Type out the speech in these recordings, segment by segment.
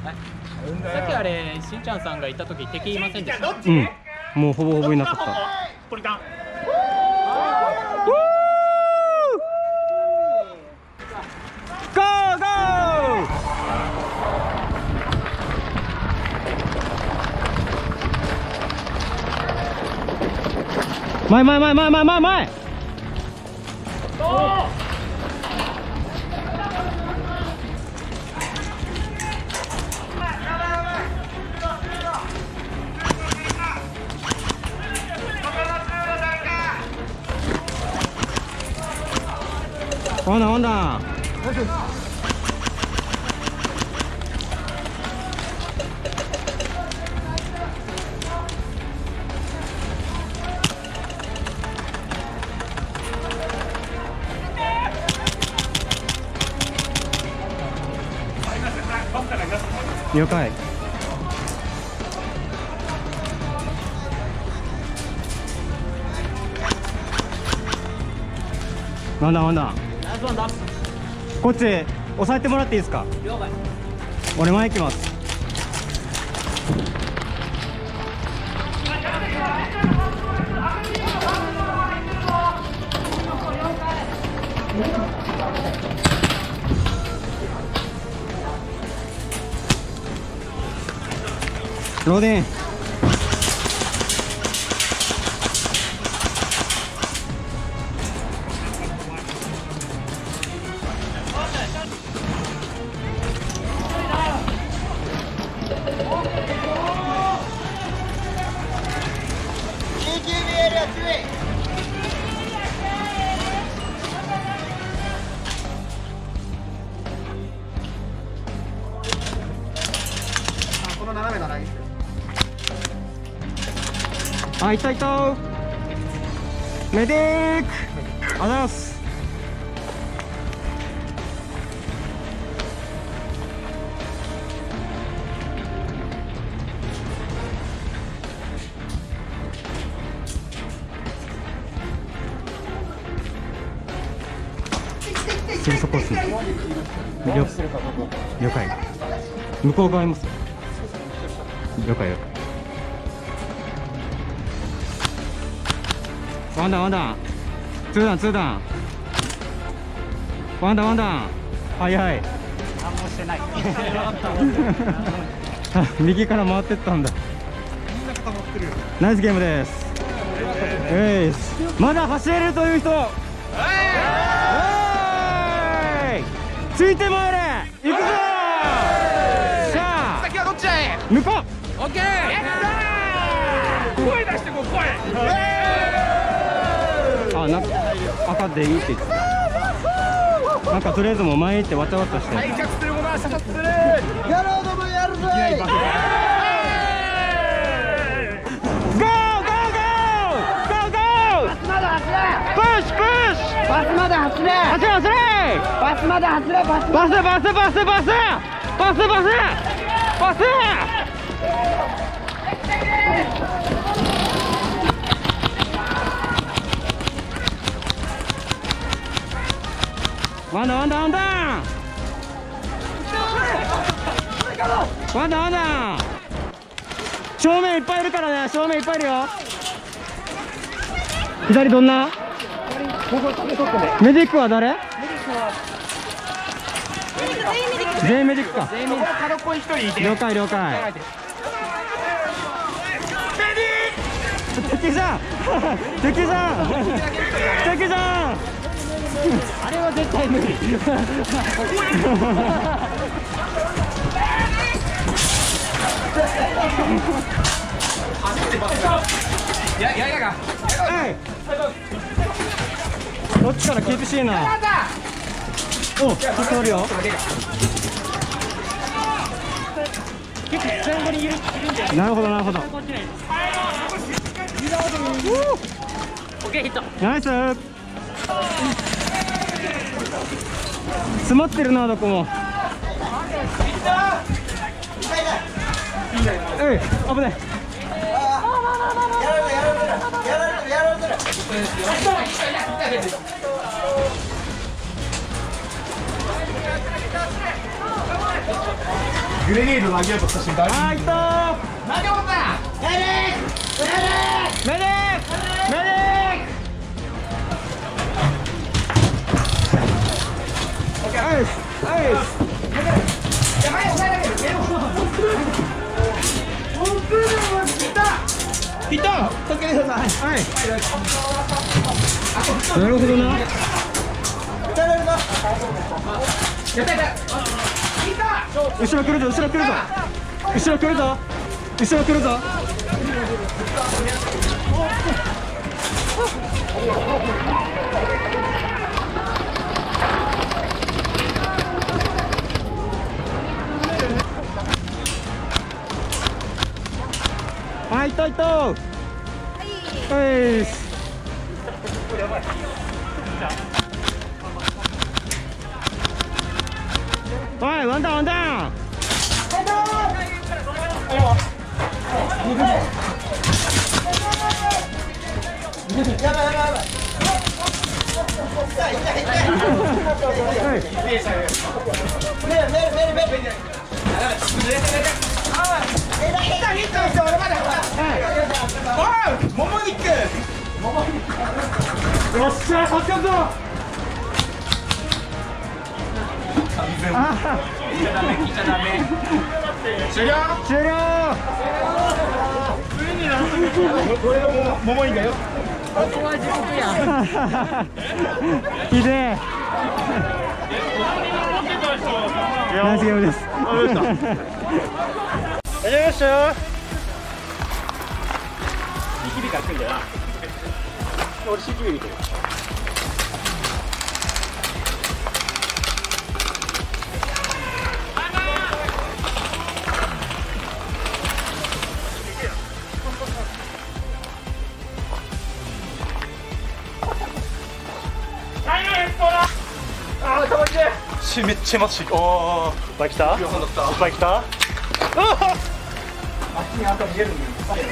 さっきあれしんちゃんさんがいた時敵いませんでした？ うん、もうほぼほぼいなかった。 ポリタン。 ゴーゴー。前前前前前前前。ワンダーワンダー。了解。ワンダーワンダー。こっち押さえてもらっていいですか？俺前行きます。ローデン。あ、いたいた。メディック。あざます。すぐそこっすね。了解。向こう側いますよ。了解了解。ワンダーワンダー。ツーダンツーダン。ワンダーワンダー。はいはい。 何もしてない。 右から回ってったんだ。ナイスゲームです。まだ走れるという人。ついて回れ。行くぞ。さあ。 先はどっちへ。 向こう。 オッケー。声出してこう声。 あ、なんか赤でいいって言ってた。なんかとりあえずもう前行ってわちゃわちゃして。 開脚するものは射殺する。 やろうともやるぞ。 ゴーゴーゴーゴーゴー。 バスまで走れ。 プッシュプッシュ。 バスまで走れ。 走れ走れ。 バスまで走れ。バス。 バスバスバスバスバスバスバス。ワンダーワンダーワンダーワンダーワンダー。正面いっぱいいるからね。正面いっぱいいるよ。左どんな？メディックは誰？全員メディックか。了解了解。敵じゃん敵じゃん敵じゃん。あれは絶対無理。 やが。 どっちから厳しいな。お、ちょっとおるよ。なるほどなるほど。 オッケーヒット。 ナイス。詰まってるなどこも。危ない。 グレネード投げようとした瞬間。 あー、いったー。 投げ終わったメディックメディックメディックメディック。ナイスナイス。 いった。助けてください。 はい。なるほどな。後ろ来るぞ、後ろ来るぞ。後ろ来るぞ。後ろ来るぞ。はい、いったいった。はい。はい、ワンダウンワンダウン。 もも肉。 よっしゃ、勝ったぞ。 終了。 終了。 これがもも肉だよ。 ここは地獄や。 ひでえ。ナイスゲームです。大丈夫でしたよ。 ニキビから来るんだよな。俺ニキビ見てる。めっちゃマシ。おお。いっぱい来た。いっぱい来た。あっちに赤見えるんだよ。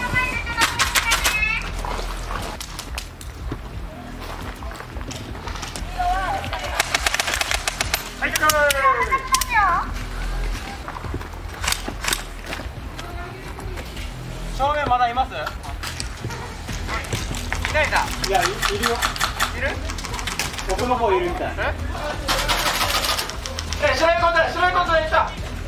正面まだいます？いないんだ。 いや、いるよ。 いる？ 奥の方いるみたい。 白いことでした。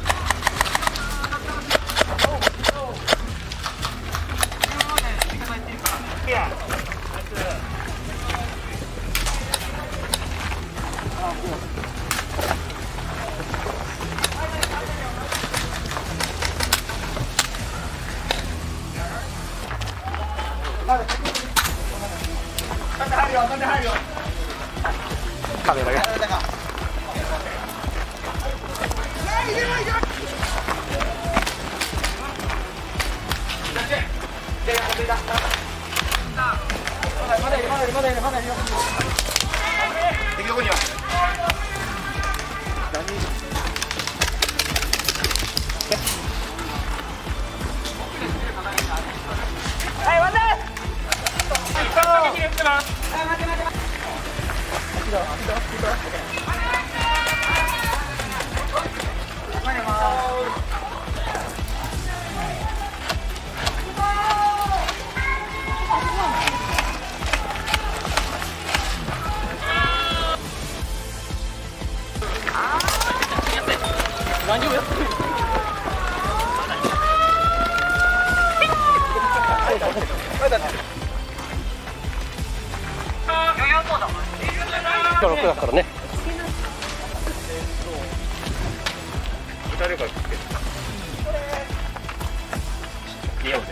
カメラが。敵どこには。 はい、待て。大丈夫？ 今6だからね。誰かつけて。いや、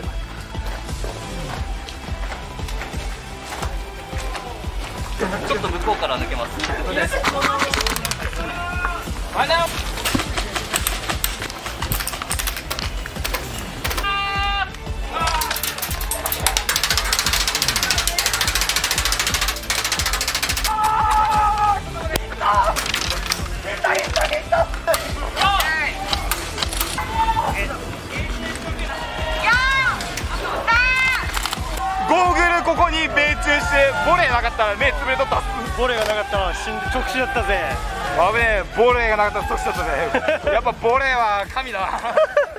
ちょっと向こうから抜けます。 ゴーグルここに命中してボレーなかったら目つぶれとったっす。 ボレーがなかったら死んで直死だったぜ。 危ねえ、ボレーがなかったら即死だったぜ。やっぱボレーは神だな。